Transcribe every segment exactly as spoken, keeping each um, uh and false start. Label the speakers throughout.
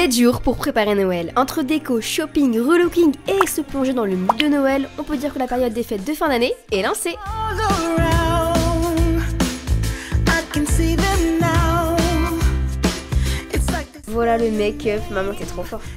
Speaker 1: sept jours pour préparer Noël. Entre déco, shopping, relooking et se plonger dans le mood de Noël, on peut dire que la période des fêtes de fin d'année est lancée. Voilà le make-up, maman t'es trop fort.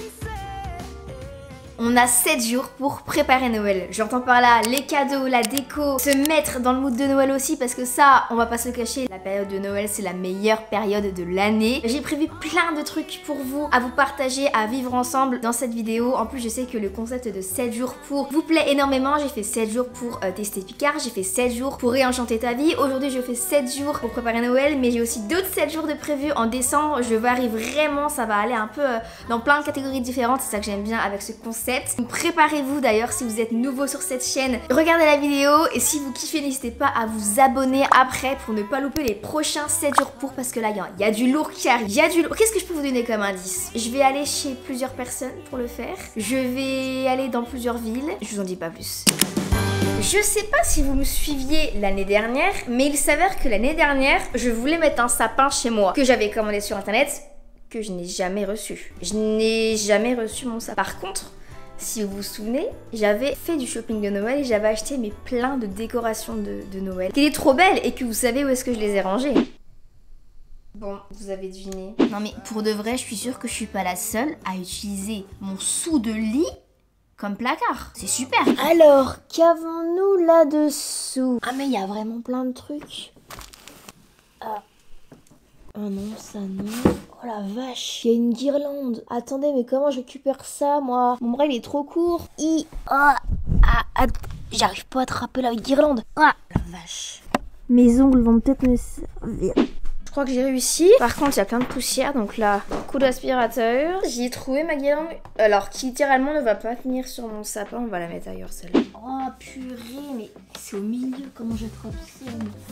Speaker 1: On a sept jours pour préparer Noël. J'entends par là les cadeaux, la déco, se mettre dans le mood de Noël aussi parce que ça, on va pas se le cacher, la période de Noël c'est la meilleure période de l'année. J'ai prévu plein de trucs pour vous, à vous partager, à vivre ensemble dans cette vidéo. En plus je sais que le concept de sept jours pour vous plaît énormément. J'ai fait sept jours pour euh, tester Picard, j'ai fait sept jours pour réenchanter ta vie. Aujourd'hui je fais sept jours pour préparer Noël, mais j'ai aussi d'autres sept jours de prévus en décembre. Je varie vraiment, ça va aller un peu euh, dans plein de catégories différentes, c'est ça que j'aime bien avec ce concept. Préparez-vous d'ailleurs si vous êtes nouveau sur cette chaîne, regardez la vidéo et si vous kiffez n'hésitez pas à vous abonner après pour ne pas louper les prochains sept jours pour, parce que là il y, y a du lourd qui arrive, il y a du lourd. Qu'est-ce que je peux vous donner comme indice? Je vais aller chez plusieurs personnes pour le faire, je vais aller dans plusieurs villes, je vous en dis pas plus. Je sais pas si vous me suiviez l'année dernière, mais il s'avère que l'année dernière je voulais mettre un sapin chez moi que j'avais commandé sur internet, que je n'ai jamais reçu. Je n'ai jamais reçu mon sapin. Par contre, si vous vous souvenez, j'avais fait du shopping de Noël et j'avais acheté mais plein de décorations de, de Noël qui étaient trop belles et que vous savez où est-ce que je les ai rangées. Bon, vous avez deviné. Non mais pour de vrai, je suis sûre que je suis pas la seule à utiliser mon sous de lit comme placard. C'est super. Alors, qu'avons-nous là-dessous? Ah mais il y a vraiment plein de trucs. Ah. Oh non, ça non. Oh la vache, il y a une guirlande. Attendez, mais comment je récupère ça, moi? Mon bras, il est trop court. I, ah, ah, ah, j'arrive pas à attraper la guirlande. Ah, la vache. Mes ongles vont peut-être me servir. Je crois que j'ai réussi. Par contre, il y a plein de poussière, donc là, coup d'aspirateur. J'y ai trouvé ma guirlande. Alors, qui littéralement ne va pas tenir sur mon sapin. On va la mettre ailleurs, celle-là. Oh, purée, mais c'est au milieu. Comment j'attrape ça?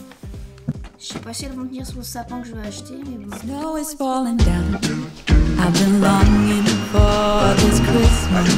Speaker 1: Je sais pas si elles vont tenir sur le sapin que je vais acheter, mais bon. Snow is falling down. I've been longing for this Christmas.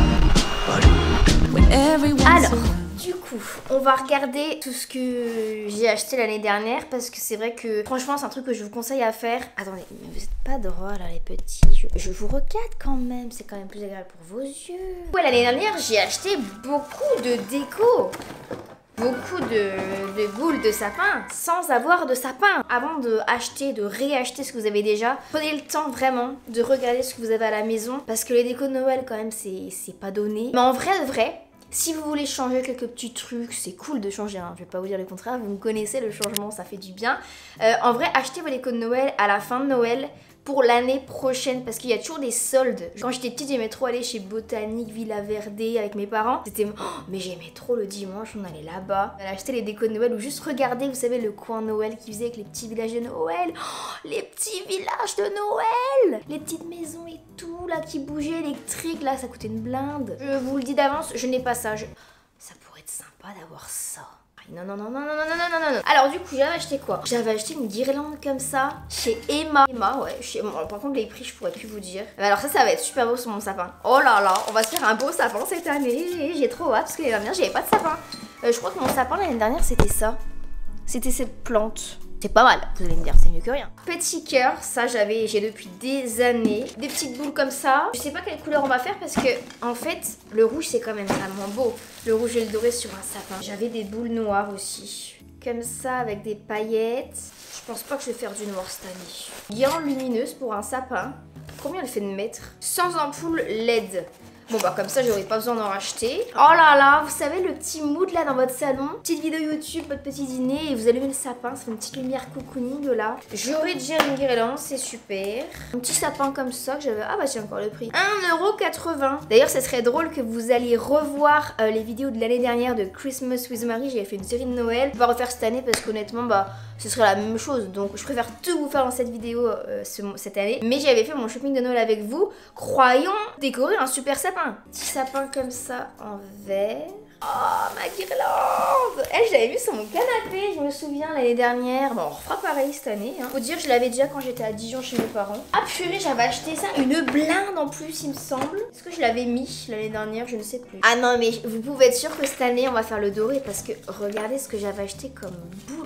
Speaker 1: Alors, du coup, on va regarder tout ce que j'ai acheté l'année dernière parce que c'est vrai que franchement, c'est un truc que je vous conseille à faire. Attendez, mais vous êtes pas drôles, hein, les petits. Je, je vous regarde quand même, c'est quand même plus agréable pour vos yeux. Ouais, l'année dernière, j'ai acheté beaucoup de déco. Beaucoup de, de boules de sapin sans avoir de sapin. Avant de acheter, de réacheter ce que vous avez déjà, prenez le temps vraiment de regarder ce que vous avez à la maison parce que les décos de Noël quand même c'est pas donné. Mais en vrai de vrai, si vous voulez changer quelques petits trucs, c'est cool de changer, hein. Je vais pas vous dire le contraire, vous me connaissez, le changement ça fait du bien. Euh, en vrai, achetez vos décos de Noël à la fin de Noël pour l'année prochaine parce qu'il y a toujours des soldes. Quand j'étais petite, j'aimais trop aller chez Botanique, Villa Verde avec mes parents. C'était oh, mais j'aimais trop le dimanche, on allait là-bas. On allait acheter les décos de Noël ou juste regarder, vous savez, le coin Noël qui faisait avec les petits villages de Noël. Oh, les petits villages de Noël, les petites maisons et tout là qui bougeaient, électriques, là ça coûtait une blinde. Je vous le dis d'avance, je n'ai pas ça. Je... Ça pourrait être sympa d'avoir ça. Non, non, non, non, non, non, non, non, non. Alors du coup, j'avais acheté quoi? J'avais acheté une guirlande comme ça chez Emma. Emma, ouais. Chez... Bon, par contre, les prix, je pourrais plus vous dire. Alors ça, ça va être super beau sur mon sapin. Oh là là, on va se faire un beau sapin cette année. J'ai trop hâte parce que l'année dernière, j'avais pas de sapin. Euh, je crois que mon sapin l'année dernière, c'était ça. C'était cette plante. C'est pas mal, vous allez me dire, c'est mieux que rien. Petit cœur, ça j'avais, j'ai depuis des années. Des petites boules comme ça. Je sais pas quelle couleur on va faire parce que, en fait, le rouge c'est quand même vraiment beau. Le rouge et le doré sur un sapin. J'avais des boules noires aussi. Comme ça, avec des paillettes. Je pense pas que je vais faire du noir cette année. Guirlande lumineuse pour un sapin. Combien elle fait de mètres? Sans ampoule L E D. Bon bah comme ça j'aurais pas besoin d'en racheter. Oh là là, vous savez le petit mood là dans votre salon. Petite vidéo YouTube, votre petit dîner et vous allumez le sapin, ça fait une petite lumière cocooning là. J'aurais déjà une guirlande, c'est super. Un petit sapin comme ça que j'avais... Ah bah tiens encore le prix. un euro quatre-vingts. D'ailleurs ça serait drôle que vous alliez revoir euh, les vidéos de l'année dernière de Christmas with Mary. J'avais fait une série de Noël. On va refaire cette année parce qu'honnêtement bah ce serait la même chose. Donc je préfère tout vous faire dans cette vidéo euh, ce, cette année. Mais j'avais fait mon shopping de Noël avec vous. Croyons décorer un super sapin. Petit sapin comme ça en verre. Oh ma guirlande. Elle je l'avais vu sur mon canapé, je me souviens l'année dernière. Bon on refera pareil cette année hein. Faut dire je l'avais déjà quand j'étais à Dijon chez mes parents. Ah purée j'avais acheté ça, une blinde en plus il me semble. Est-ce que je l'avais mis l'année dernière, je ne sais plus. Ah non mais vous pouvez être sûr que cette année on va faire le doré parce que regardez ce que j'avais acheté comme boule.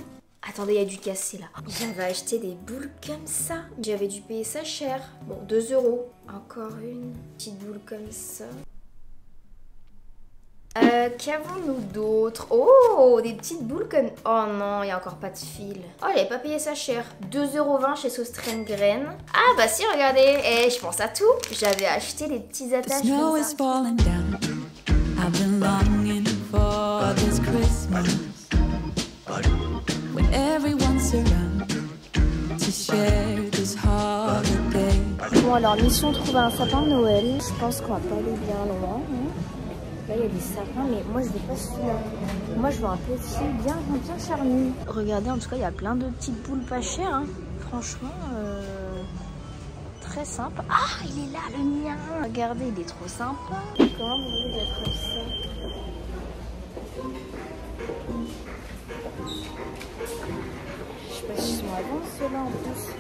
Speaker 1: Attendez, il y a du cassé là. J'avais acheté des boules comme ça. J'avais dû payer ça cher. Bon, deux euros. Encore une petite boule comme ça. Euh, qu'avons-nous d'autre? Oh, des petites boules comme... Oh non, il n'y a encore pas de fil. Oh, elle n'avait pas payé ça cher. deux euros vingt chez Saustraine Graine. Ah bah si, regardez. Eh, je pense à tout. J'avais acheté des petits attaches comme ça. I've been longing for this Christmas when everyone's around to share this holiday. Bon alors, mission trouver un sapin de Noël. Je pense qu'on va pas aller bien loin. Hein. Là, il y a des sapins, mais moi, je veux pas celui-là. Moi, je veux un petit bien, bien charnu. Regardez, en tout cas, il y a plein de petites boules pas chères. Hein. Franchement, euh, très sympa. Ah, il est là, le mien. Regardez, il est trop sympa. Comment vous voulez être comme ça? Je sais pas s'ils sont avant ceux-là en plus.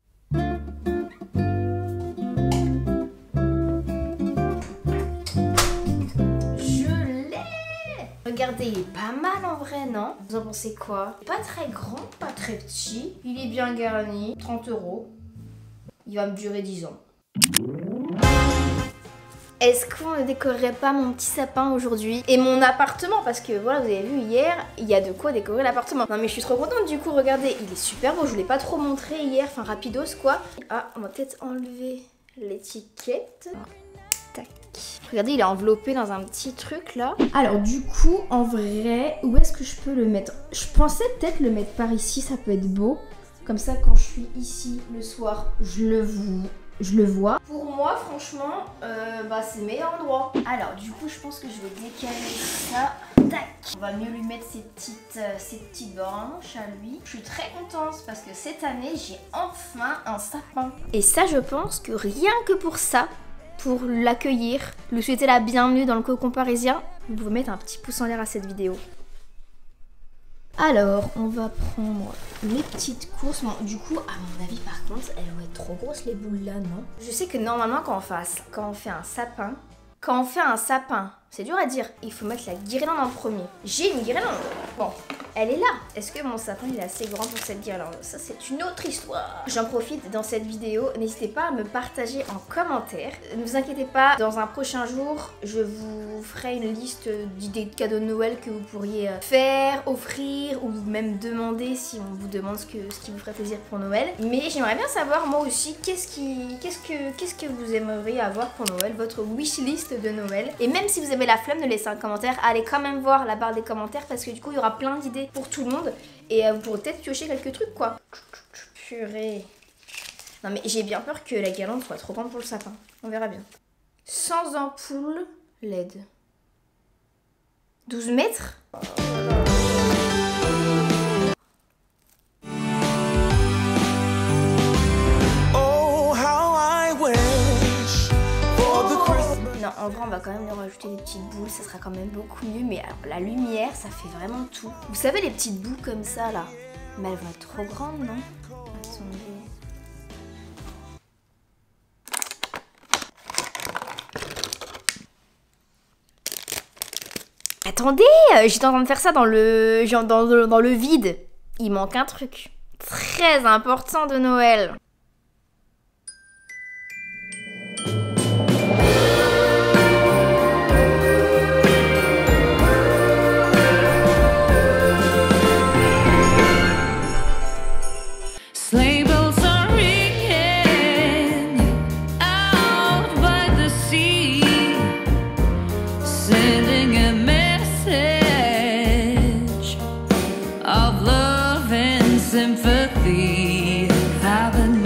Speaker 1: Regardez, il est pas mal en vrai, non? Vous en pensez quoi? Pas très grand, pas très petit. Il est bien garni. trente euros. Il va me durer dix ans. Est-ce qu'on ne décorerait pas mon petit sapin aujourd'hui? Et mon appartement, parce que voilà, vous avez vu hier, il y a de quoi décorer l'appartement. Non mais je suis trop contente du coup, regardez, il est super beau. Je vous l'ai pas trop montré hier, enfin rapidos quoi. Ah, on va peut-être enlever l'étiquette. Tac. Regardez, il est enveloppé dans un petit truc là. Alors du coup, en vrai, où est-ce que je peux le mettre? Je pensais peut-être le mettre par ici, ça peut être beau. Comme ça, quand je suis ici le soir, je le, je le vois. Pour moi, franchement, euh, bah, c'est le meilleur endroit. Alors du coup, je pense que je vais décaler ça. Tac. On va mieux lui mettre ses petites, euh, ses petites branches à lui. Je suis très contente parce que cette année, j'ai enfin un sapin. Et ça, je pense que rien que pour ça, pour l'accueillir, lui souhaiter la bienvenue dans le cocon parisien, vous pouvez mettre un petit pouce en l'air à cette vidéo. Alors, on va prendre les petites courses. Bon, du coup, à mon avis, par contre, elles vont être trop grosses les boules là, non? Je sais que normalement, quand on fait, quand on fait un sapin, quand on fait un sapin, c'est dur à dire, il faut mettre la guirlande en premier. J'ai une guirlande. Bon, elle est là. Est-ce que mon sapin il est assez grand pour cette guirlande? Ça, c'est une autre histoire. J'en profite dans cette vidéo. N'hésitez pas à me partager en commentaire. Ne vous inquiétez pas, dans un prochain jour, je vous ferai une liste d'idées de cadeaux de Noël que vous pourriez faire, offrir ou même demander si on vous demande ce, que, ce qui vous ferait plaisir pour Noël. Mais j'aimerais bien savoir, moi aussi, qu'est-ce qui, qu'est-ce que, qu'est-ce que vous aimeriez avoir pour Noël, votre wishlist de Noël. Et même si vous avez la flemme de laisser un commentaire, allez quand même voir la barre des commentaires parce que du coup, il y aura plein d'idées pour tout le monde et euh, vous pourrez peut-être piocher quelques trucs quoi. Purée. Non mais j'ai bien peur que la guirlande soit trop grande pour le sapin. On verra bien. Sans ampoule L E D. douze mètres. Non, en vrai, on va quand même lui rajouter des petites boules, ça sera quand même beaucoup mieux. Mais alors, la lumière, ça fait vraiment tout. Vous savez, les petites boules comme ça, là, mais elles vont être trop grandes, non? Attendez. Attendez, j'étais en train de faire ça dans le, dans le, dans le vide. Il manque un truc très important de Noël.
Speaker 2: Sympathy, have a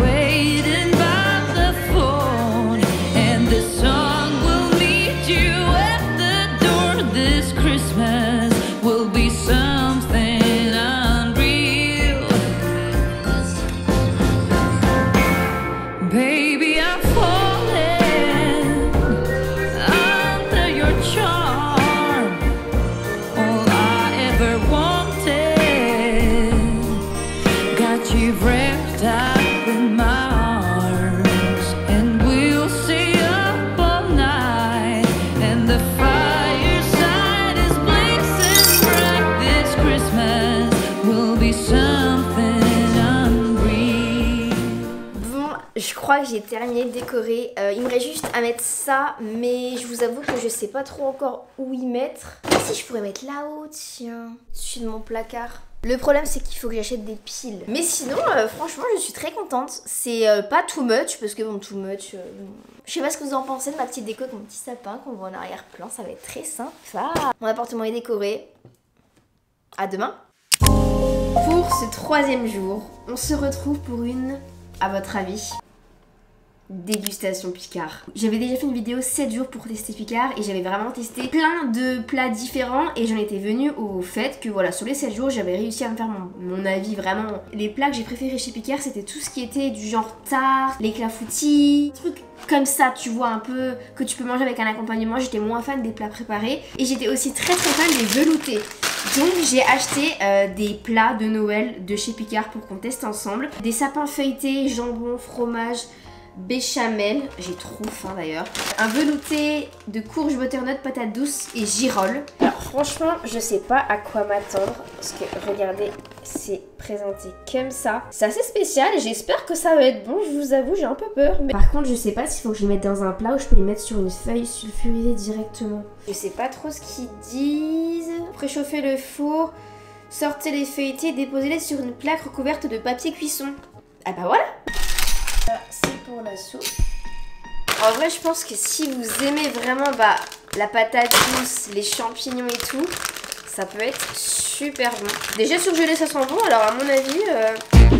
Speaker 1: je crois que j'ai terminé de décorer. Euh, il me reste juste à mettre ça, mais je vous avoue que je sais pas trop encore où y mettre. Ah si, je pourrais mettre là-haut, tiens, au-dessus de mon placard. Le problème c'est qu'il faut que j'achète des piles. Mais sinon euh, franchement je suis très contente. C'est euh, pas too much parce que bon too much euh, bon. Je sais pas ce que vous en pensez de ma petite déco avec mon petit sapin qu'on voit en arrière-plan. Ça va être très sympa. Mon appartement est décoré. À demain. Pour ce troisième jour, on se retrouve pour une, à votre avis, dégustation Picard. J'avais déjà fait une vidéo sept jours pour tester Picard et j'avais vraiment testé plein de plats différents et j'en étais venue au fait que voilà, sur les sept jours j'avais réussi à me faire mon, mon avis vraiment. Les plats que j'ai préférés chez Picard c'était tout ce qui était du genre tarte, les clafoutis, trucs comme ça tu vois un peu que tu peux manger avec un accompagnement. J'étais moins fan des plats préparés et j'étais aussi très très fan des veloutés. Donc j'ai acheté euh, des plats de Noël de chez Picard pour qu'on teste ensemble. Des sapins feuilletés, jambon, fromage, béchamel, j'ai trop faim d'ailleurs. Un velouté de courge, butternut, patates douces et girolles. Alors franchement, je sais pas à quoi m'attendre parce que regardez, c'est présenté comme ça. C'est assez spécial et j'espère que ça va être bon, je vous avoue, j'ai un peu peur. Mais... Par contre, je sais pas s'il faut que je les mette dans un plat ou je peux les mettre sur une feuille sulfurisée directement. Je sais pas trop ce qu'ils disent. Préchauffez le four, sortez les feuilletés, déposez-les sur une plaque recouverte de papier cuisson. Ah bah voilà. C'est pour la soupe. En vrai, je pense que si vous aimez vraiment bah, la patate douce, les champignons et tout, ça peut être super bon. Déjà surgelé, ça sent bon, alors à mon avis... Euh...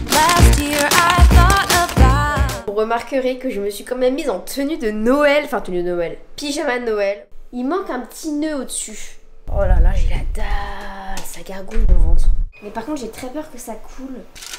Speaker 1: Vous remarquerez que je me suis quand même mise en tenue de Noël, enfin tenue de Noël, pyjama de Noël. Il manque un petit nœud au-dessus. Oh là là, j'ai la dalle, ça gargouille mon ventre. Mais par contre, j'ai très peur que ça coule.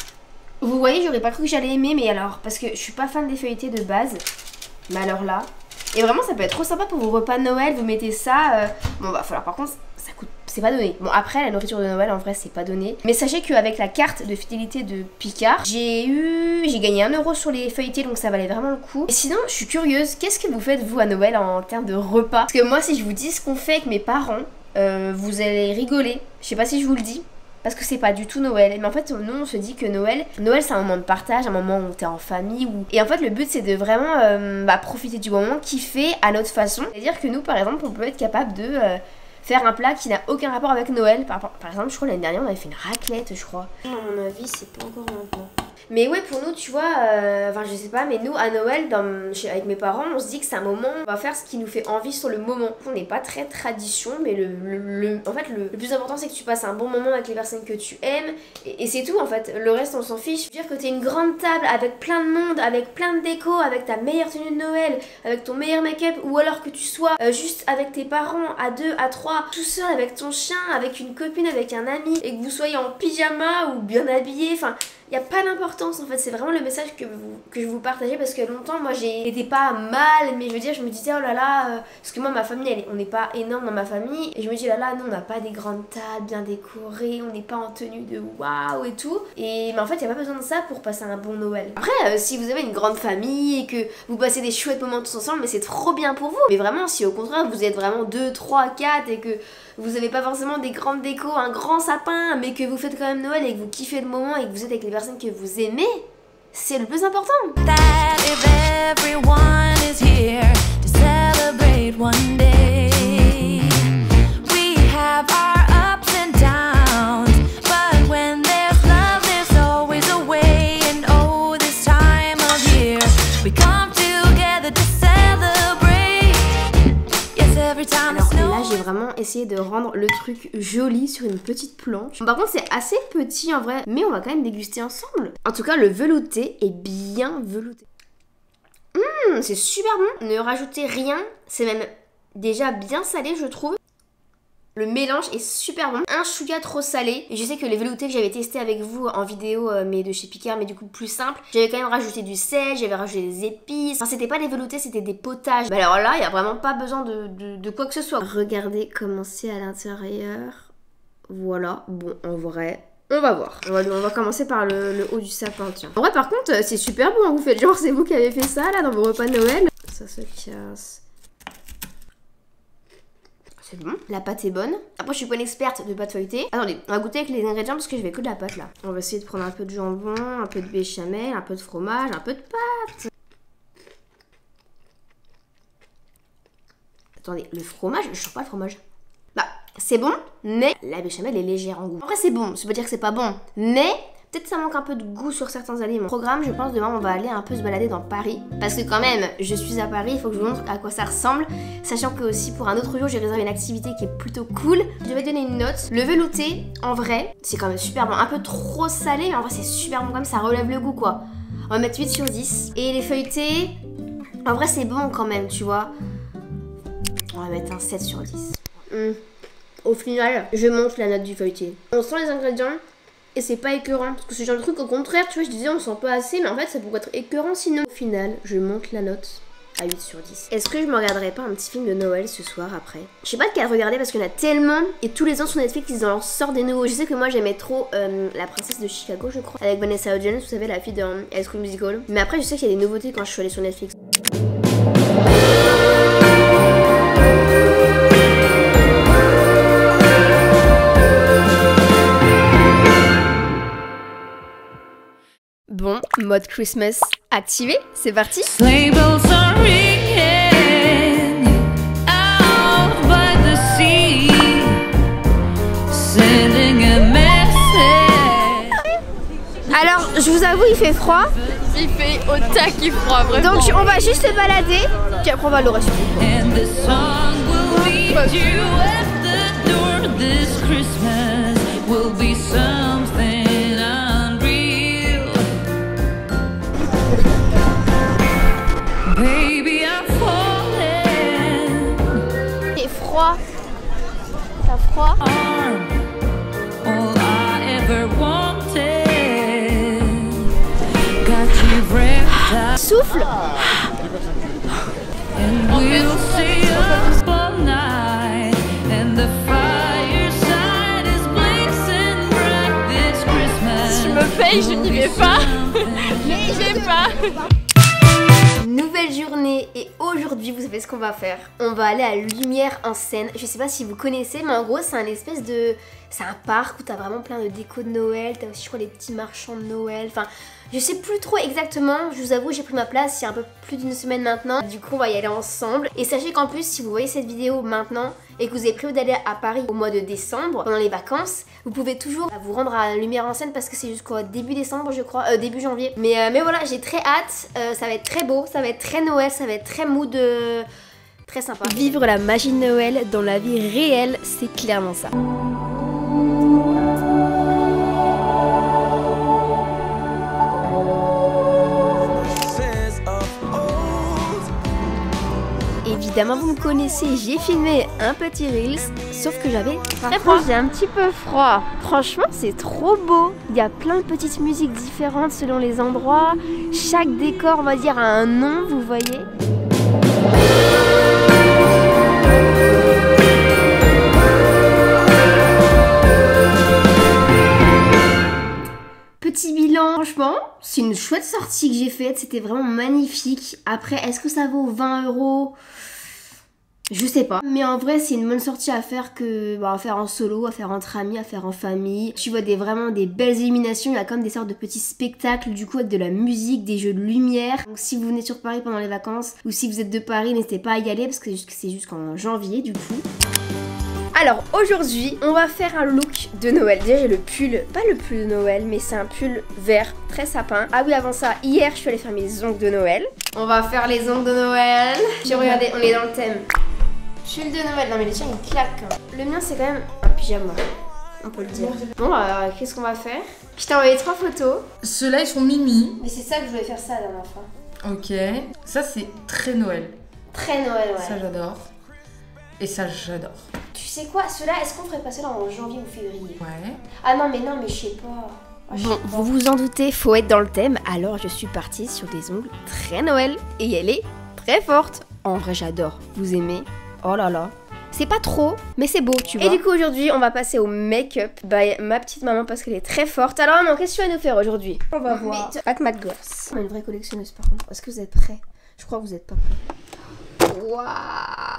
Speaker 1: Vous voyez, j'aurais pas cru que j'allais aimer, mais alors, parce que je suis pas fan des feuilletés de base, mais alors là, et vraiment ça peut être trop sympa pour vos repas de Noël, vous mettez ça, euh... bon va falloir par contre, ça coûte, c'est pas donné. Bon après, la nourriture de Noël en vrai c'est pas donné, mais sachez qu'avec la carte de fidélité de Picard, j'ai eu, j'ai gagné un euro sur les feuilletés, donc ça valait vraiment le coup. Et sinon, je suis curieuse, qu'est-ce que vous faites vous à Noël en termes de repas? Parce que moi, si je vous dis ce qu'on fait avec mes parents, euh, vous allez rigoler, je sais pas si je vous le dis. Parce que c'est pas du tout Noël. Mais en fait, nous, on se dit que Noël, Noël c'est un moment de partage, un moment où t'es en famille. Où... Et en fait, le but, c'est de vraiment euh, bah, profiter du moment, kiffer à notre façon. C'est-à-dire que nous, par exemple, on peut être capable de euh, faire un plat qui n'a aucun rapport avec Noël. Par, par exemple, je crois l'année dernière, on avait fait une raclette, je crois. À mon avis, c'est pas encore maintenant. Mais ouais, pour nous, tu vois, euh, enfin je sais pas, mais nous à Noël, dans, chez, avec mes parents, on se dit que c'est un moment, on va faire ce qui nous fait envie sur le moment. On n'est pas très tradition, mais le, le, le en fait le, le plus important c'est que tu passes un bon moment avec les personnes que tu aimes, et, et c'est tout en fait. Le reste on s'en fiche. Je veux dire que t'es une grande table avec plein de monde, avec plein de déco, avec ta meilleure tenue de Noël, avec ton meilleur make-up, ou alors que tu sois euh, juste avec tes parents, à deux, à trois, tout seul avec ton chien, avec une copine, avec un ami, et que vous soyez en pyjama ou bien habillé, enfin... Il n'y a pas d'importance en fait, c'est vraiment le message que, vous, que je vous partageais parce que longtemps moi j'étais pas mal, mais je veux dire je me disais oh là là, euh, parce que moi ma famille elle, on n'est pas énorme dans ma famille et je me dis là là nous on n'a pas des grandes tables bien décorées, on n'est pas en tenue de waouh et tout, et mais en fait il n'y a pas besoin de ça pour passer un bon Noël. Après euh, si vous avez une grande famille et que vous passez des chouettes moments tous ensemble, mais c'est trop bien pour vous, mais vraiment si au contraire vous êtes vraiment deux, trois, quatre et que vous avez pas forcément des grandes décos, un grand sapin, mais que vous faites quand même Noël et que vous kiffez le moment et que vous êtes avec les personnes que vous aimez, c'est le plus important. That if everyone is here to celebrate one day, we have our ups and downs, but when there's love, there's always a way, and oh, this time of year, we come together to celebrate. Yes, every time the snow. Là, j'ai vraiment essayé de rendre le truc joli sur une petite planche. Par contre, c'est assez petit en vrai, mais on va quand même déguster ensemble. En tout cas, le velouté est bien velouté. Mmh, c'est super bon. Ne rajoutez rien, c'est même déjà bien salé, je trouve. Le mélange est super bon. Un chouïa trop salé. Et je sais que les veloutés que j'avais testé avec vous en vidéo, euh, mais de chez Picard, mais du coup plus simple, j'avais quand même rajouté du sel, j'avais rajouté des épices. Enfin, c'était pas des veloutés, c'était des potages. Bah alors là, il y a vraiment pas besoin de, de, de quoi que ce soit. Regardez comment c'est à l'intérieur. Voilà. Bon, en vrai... On va voir. On va, on va commencer par le, le haut du sapin, tiens. En vrai, par contre, c'est super bon. Hein, vous faites genre, c'est vous qui avez fait ça, là, dans vos repas de Noël. Ça se casse. C'est bon. La pâte est bonne. Après, je suis pas une experte de pâte feuilletée. Attendez, on va goûter avec les ingrédients parce que je vais que de la pâte là. On va essayer de prendre un peu de jambon, un peu de béchamel, un peu de fromage, un peu de pâte. Attendez, le fromage, je sens pas le fromage. Bah, c'est bon, mais la béchamel est légère en goût. En vrai, c'est bon, ça veut dire que c'est pas bon, mais peut-être ça manque un peu de goût sur certains aliments. Programme, je pense demain on va aller un peu se balader dans Paris. Parce que quand même, je suis à Paris, il faut que je vous montre à quoi ça ressemble. Sachant que aussi pour un autre jour, j'ai réservé une activité qui est plutôt cool. Je vais donner une note. Le velouté, en vrai, c'est quand même super bon. Un peu trop salé, mais en vrai c'est super bon quand même, ça relève le goût quoi. On va mettre huit sur dix. Et les feuilletés, en vrai c'est bon quand même, tu vois. On va mettre un sept sur dix. Mmh. Au final, je monte la note du feuilleté. On sent les ingrédients et c'est pas écœurant. Parce que c'est genre le truc au contraire, tu vois, je disais on sent pas assez, mais en fait ça pourrait être écœurant sinon. Au final, je monte la note à huit sur dix. Est-ce que je me regarderais pas un petit film de Noël ce soir après? Je sais pas lequel regarder parce qu'il y en a tellement. Et tous les ans sur Netflix ils en sortent des nouveaux. Je sais que moi j'aimais trop euh, La Princesse de Chicago je crois. Avec Vanessa Hudgens, vous savez la fille de High School Musical. Mais après je sais qu'il y a des nouveautés quand je suis allée sur Netflix. Bon, mode Christmas activé, c'est parti. Alors, je vous avoue, il fait froid.
Speaker 2: Il fait au taquet froid, vraiment.
Speaker 1: Donc, on va juste se balader, puis après on va l'oreiller. Il est froid. T'as froid? Souffle.
Speaker 2: Si je me paye, je n'y vais pas. Mais je vais pas.
Speaker 1: Nouvelle journée et aujourd'hui vous savez ce qu'on va faire. On va aller à Lumière en Seine. Je sais pas si vous connaissez mais en gros c'est un espèce de... C'est un parc où t'as vraiment plein de décos de Noël. T'as aussi je crois les petits marchands de Noël. Enfin je sais plus trop exactement. Je vous avoue j'ai pris ma place il y a un peu plus d'une semaine maintenant. Du coup on va y aller ensemble. Et sachez qu'en plus si vous voyez cette vidéo maintenant et que vous avez prévu d'aller à Paris au mois de décembre pendant les vacances, vous pouvez toujours vous rendre à Lumière en Seine parce que c'est jusqu'au début décembre je crois, euh, début janvier. Mais, euh, mais voilà j'ai très hâte, euh, ça va être très beau, ça va être très Noël, ça va être très mood, euh, très sympa. Vivre la magie de Noël dans la vie réelle, c'est clairement ça. Évidemment vous me connaissez, j'ai filmé un petit reels, sauf que j'avais très froid. J'ai un petit peu froid. Franchement c'est trop beau. Il y a plein de petites musiques différentes selon les endroits. Chaque décor on va dire a un nom, vous voyez. Petit bilan, franchement, c'est une chouette sortie que j'ai faite, c'était vraiment magnifique. Après, est-ce que ça vaut vingt euros? Je sais pas. Mais en vrai, c'est une bonne sortie à faire que bah, à faire en solo, à faire entre amis, à faire en famille. Tu vois des, vraiment des belles illuminations, il y a comme des sortes de petits spectacles du coup avec de la musique, des jeux de lumière. Donc si vous venez sur Paris pendant les vacances ou si vous êtes de Paris, n'hésitez pas à y aller parce que c'est jusqu'en janvier du coup. Alors aujourd'hui, on va faire un look de Noël. Déjà j'ai le pull, pas le pull de Noël, mais c'est un pull vert, très sapin. Ah oui, avant ça, hier je suis allée faire mes ongles de Noël. On va faire les ongles de Noël. Puis regardez, on est dans le thème. Pull de Noël, non mais le tien il claque. Le mien c'est quand même un pyjama, on peut le dire. Bon, euh, qu'est-ce qu'on va faire? Je t'ai envoyé trois photos.
Speaker 3: Ceux-là ils sont mimi.
Speaker 1: Mais c'est ça que je voulais faire ça la dernière fois.
Speaker 3: Ok, ça c'est très Noël.
Speaker 1: Très Noël, ouais.
Speaker 3: Ça j'adore. Et ça j'adore.
Speaker 1: Tu sais quoi, ceux-là, est-ce qu'on ferait pas ceux-là en janvier ou février?
Speaker 3: Ouais.
Speaker 1: Ah non mais non mais je sais pas. Oh, bon, vous vous en doutez, faut être dans le thème, alors je suis partie sur des ongles très Noël. Et elle est très forte. En vrai j'adore, vous aimez? Oh là là. C'est pas trop, mais c'est beau, tu vois. Et du coup, aujourd'hui, on va passer au make-up by ma petite maman parce qu'elle est très forte. Alors, maman, qu'est-ce que tu vas nous faire aujourd'hui? On va voir. At Mac Girls. On est une vraie collectionneuse, par contre. Est-ce que vous êtes prêts? Je crois que vous êtes pas prêts. Waouh!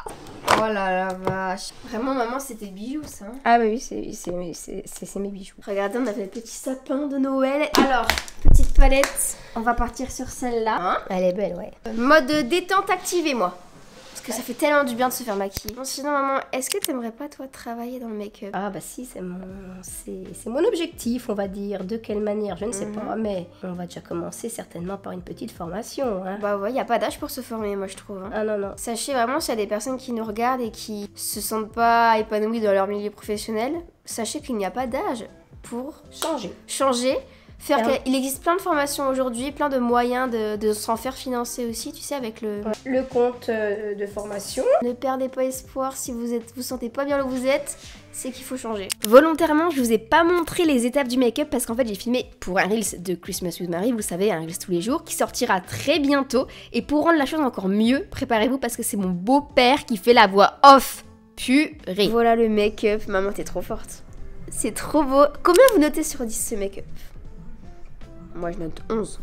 Speaker 1: Oh là la vache. Vraiment, maman, c'était bijoux, ça. Hein.
Speaker 4: Ah bah oui, c'est mes bijoux.
Speaker 1: Regardez, on a fait le petit sapin de Noël. Alors, petite palette. On va partir sur celle-là. Hein,
Speaker 4: elle est belle, ouais.
Speaker 1: Mode détente activé, moi. Parce que ça fait tellement du bien de se faire maquiller. Bon, sinon, maman, est-ce que t'aimerais pas, toi, travailler dans le make-up?
Speaker 4: Ah bah si, c'est mon, c'est mon objectif, on va dire. De quelle manière, je ne sais mm-hmm. pas. Mais on va déjà commencer certainement par une petite formation. Hein.
Speaker 1: Bah ouais, y a pas d'âge pour se former, moi, je trouve. Hein.
Speaker 4: Ah non, non.
Speaker 1: Sachez vraiment, s'il y a des personnes qui nous regardent et qui se sentent pas épanouies dans leur milieu professionnel, sachez qu'il n'y a pas d'âge pour
Speaker 4: changer.
Speaker 1: Changer. Faire que... Il existe plein de formations aujourd'hui, plein de moyens de, de s'en faire financer aussi, tu sais, avec le...
Speaker 4: Ouais. Le compte euh, de formation.
Speaker 1: Ne perdez pas espoir, si vous êtes, vous sentez pas bien là où vous êtes, c'est qu'il faut changer. Volontairement, je vous ai pas montré les étapes du make-up parce qu'en fait, j'ai filmé pour un Reels de Christmas with Mary, vous le savez, un Reels tous les jours, qui sortira très bientôt. Et pour rendre la chose encore mieux, préparez-vous parce que c'est mon beau-père qui fait la voix off. Purée. Voilà le make-up, maman, t'es trop forte. C'est trop beau. Combien vous notez sur dix ce make-up? Moi je note onze.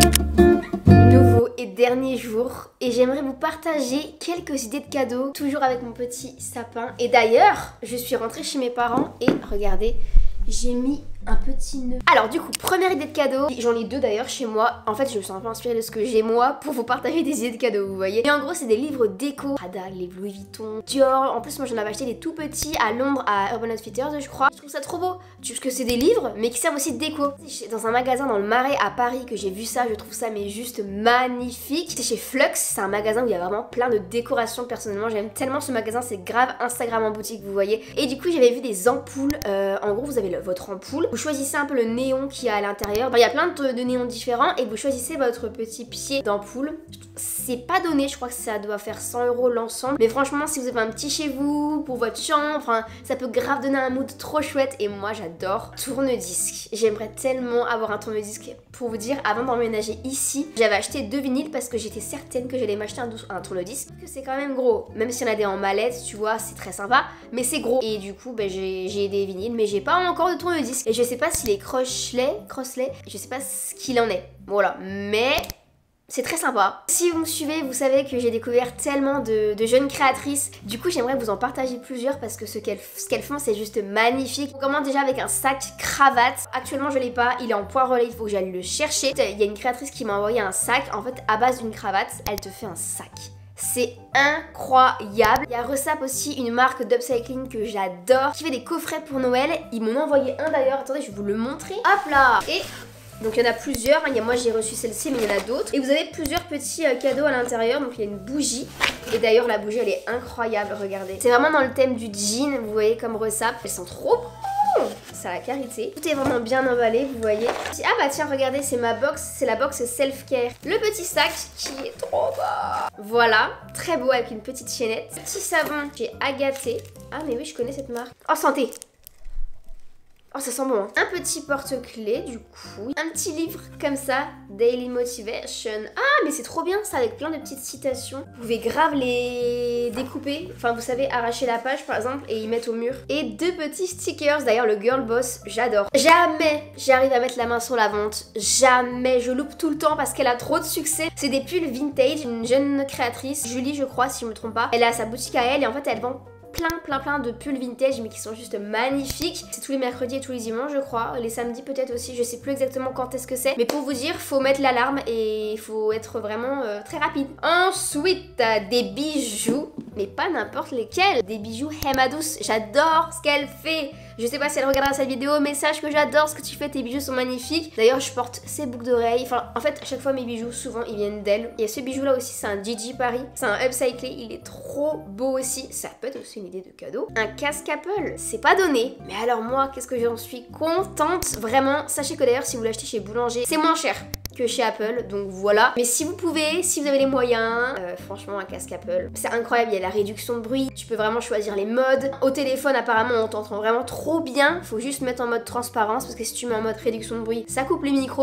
Speaker 1: Nouveau et dernier jour et j'aimerais vous partager quelques idées de cadeaux, toujours avec mon petit sapin. Et d'ailleurs, je suis rentrée chez mes parents et regardez, j'ai mis un petit nœud. Alors du coup, première idée de cadeau, j'en ai deux d'ailleurs chez moi. En fait, je me suis un peu inspirée de ce que j'ai moi pour vous partager des idées de cadeaux, vous voyez. Et en gros, c'est des livres déco. Prada, les Louis Vuitton, Dior. En plus, moi j'en avais acheté des tout petits à Londres, à Urban Outfitters, je crois. Je trouve ça trop beau, parce que c'est des livres, mais qui servent aussi de déco. C'est dans un magasin dans le Marais à Paris que j'ai vu ça, je trouve ça mais juste magnifique. C'est chez Flux, c'est un magasin où il y a vraiment plein de décorations. Personnellement, j'aime tellement ce magasin, c'est grave Instagram en boutique, vous voyez. Et du coup, j'avais vu des ampoules. Euh, en gros, vous avez le, votre ampoule. Vous choisissez un peu le néon qu'il y a à l'intérieur. Enfin, il y a plein de, de néons différents et vous choisissez votre petit pied d'ampoule. C'est pas donné, je crois que ça doit faire cent euros l'ensemble. Mais franchement, si vous avez un petit chez vous, pour votre chambre, enfin, ça peut grave donner un mood trop chouette. Et moi, j'adore tourne-disque. J'aimerais tellement avoir un tourne-disque. Pour vous dire, avant d'emménager ici, j'avais acheté deux vinyles parce que j'étais certaine que j'allais m'acheter un, un tourne-disque. Que c'est quand même gros. Même si on a des en mallette, tu vois, c'est très sympa. Mais c'est gros. Et du coup, ben, j'ai des vinyles, mais j'ai pas encore de tourne-disque. Et je sais pas si les crosslets, crosslets, je sais pas ce qu'il en est. Voilà. Mais... c'est très sympa. Si vous me suivez, vous savez que j'ai découvert tellement de, de jeunes créatrices. Du coup, j'aimerais vous en partager plusieurs parce que ce qu'elles ce qu'elles font, c'est juste magnifique. On commence déjà avec un sac cravate. Actuellement, je l'ai pas. Il est en point relais. Il faut que j'aille le chercher. Il y a une créatrice qui m'a envoyé un sac. En fait, à base d'une cravate, elle te fait un sac. C'est incroyable. Il y a Resap aussi, une marque d'upcycling que j'adore, qui fait des coffrets pour Noël. Ils m'en ont envoyé un d'ailleurs. Attendez, je vais vous le montrer. Hop là. Et... donc il y en a plusieurs, il y a, moi j'ai reçu celle-ci mais il y en a d'autres. Et vous avez plusieurs petits euh, cadeaux à l'intérieur, donc il y a une bougie. Et d'ailleurs la bougie elle est incroyable, regardez. C'est vraiment dans le thème du jean, vous voyez comme Resap. Elles sont trop bon, c'est à la karité. Tout est vraiment bien emballé, vous voyez. Ah bah tiens regardez, c'est ma box, c'est la box self-care. Le petit sac qui est trop beau. Voilà, très beau avec une petite chaînette. Petit savon chez Agaté. Ah mais oui je connais cette marque. Oh santé. Oh ça sent bon hein. Un petit porte-clés du coup. Un petit livre comme ça, Daily Motivation. Ah mais c'est trop bien ça avec plein de petites citations. Vous pouvez grave les découper. Enfin vous savez arracher la page par exemple et y mettre au mur. Et deux petits stickers. D'ailleurs le Girl Boss j'adore. Jamais j'arrive à mettre la main sur la vente. Jamais. Je loupe tout le temps parce qu'elle a trop de succès. C'est des pulls vintage. Une jeune créatrice, Julie je crois si je me trompe pas. Elle a sa boutique à elle et en fait elle vend plein plein plein de pulls vintage mais qui sont juste magnifiques. C'est tous les mercredis et tous les dimanches je crois, les samedis peut-être aussi, je sais plus exactement quand est-ce que c'est, mais pour vous dire faut mettre l'alarme et il faut être vraiment euh, très rapide. Ensuite des bijoux, mais pas n'importe lesquels, des bijoux Emma Douce, j'adore ce qu'elle fait. Je sais pas si elle regardera cette vidéo, mais sache que j'adore ce que tu fais, tes bijoux sont magnifiques. D'ailleurs je porte ces boucles d'oreilles, enfin en fait à chaque fois mes bijoux souvent ils viennent d'elle. Il y a ce bijou là aussi, c'est un Gigi Paris, c'est un upcyclé, il est trop beau aussi, ça peut être aussi une idée de cadeau. Un casque Apple, c'est pas donné, mais alors moi qu'est-ce que j'en suis contente, vraiment. Sachez que d'ailleurs si vous l'achetez chez Boulanger, c'est moins cher que chez Apple, donc voilà. Mais si vous pouvez, si vous avez les moyens, euh, franchement un casque Apple, c'est incroyable, il y a la réduction de bruit, tu peux vraiment choisir les modes. Au téléphone apparemment on t'entend vraiment trop bien, faut juste mettre en mode transparence parce que si tu mets en mode réduction de bruit, ça coupe le micro.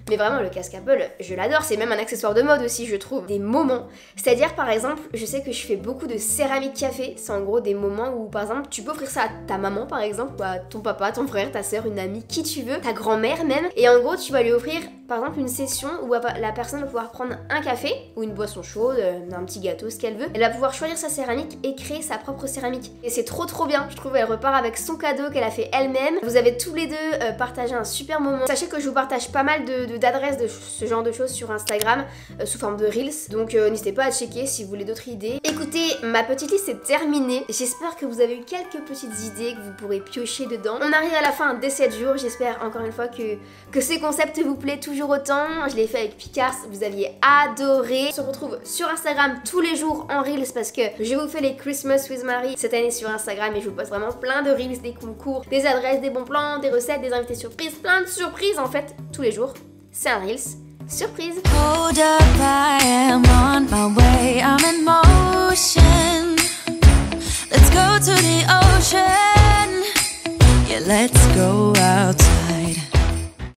Speaker 1: Mais vraiment, le casque Apple, je l'adore. C'est même un accessoire de mode aussi, je trouve. Des moments. C'est-à-dire, par exemple, je sais que je fais beaucoup de céramique café. C'est en gros des moments où, par exemple, tu peux offrir ça à ta maman, par exemple, ou à ton papa, ton frère, ta soeur, une amie, qui tu veux, ta grand-mère même. Et en gros, tu vas lui offrir, par exemple, une session où la personne va pouvoir prendre un café ou une boisson chaude, un petit gâteau, ce qu'elle veut. Elle va pouvoir choisir sa céramique et créer sa propre céramique. Et c'est trop trop bien. Je trouve elle repart avec son cadeau qu'elle a fait elle-même. Vous avez tous les deux euh, partagé un super moment. Sachez que je vous partage pas mal de, de, d'adresses de ce genre de choses sur Instagram euh, sous forme de Reels. Donc euh, n'hésitez pas à checker si vous voulez d'autres idées. Écoutez, ma petite liste est terminée. J'espère que vous avez eu quelques petites idées que vous pourrez piocher dedans. On arrive à la fin des sept jours. J'espère encore une fois que, que ce concept vous plaît toujours autant. Je l'ai fait avec Picars. Vous aviez adoré. On se retrouve sur Instagram tous les jours en Reels parce que je vous fais les Christmas with Marie cette année sur Instagram et je vous poste vraiment plein de Reels, des concours, des adresses, des bons plans, des recettes, des invités surprises, plein de surprises en fait tous les jours. C'est un Reels surprise. Hold up, I am on my way, I'm in motion. Let's go to the ocean. Yeah, let's go.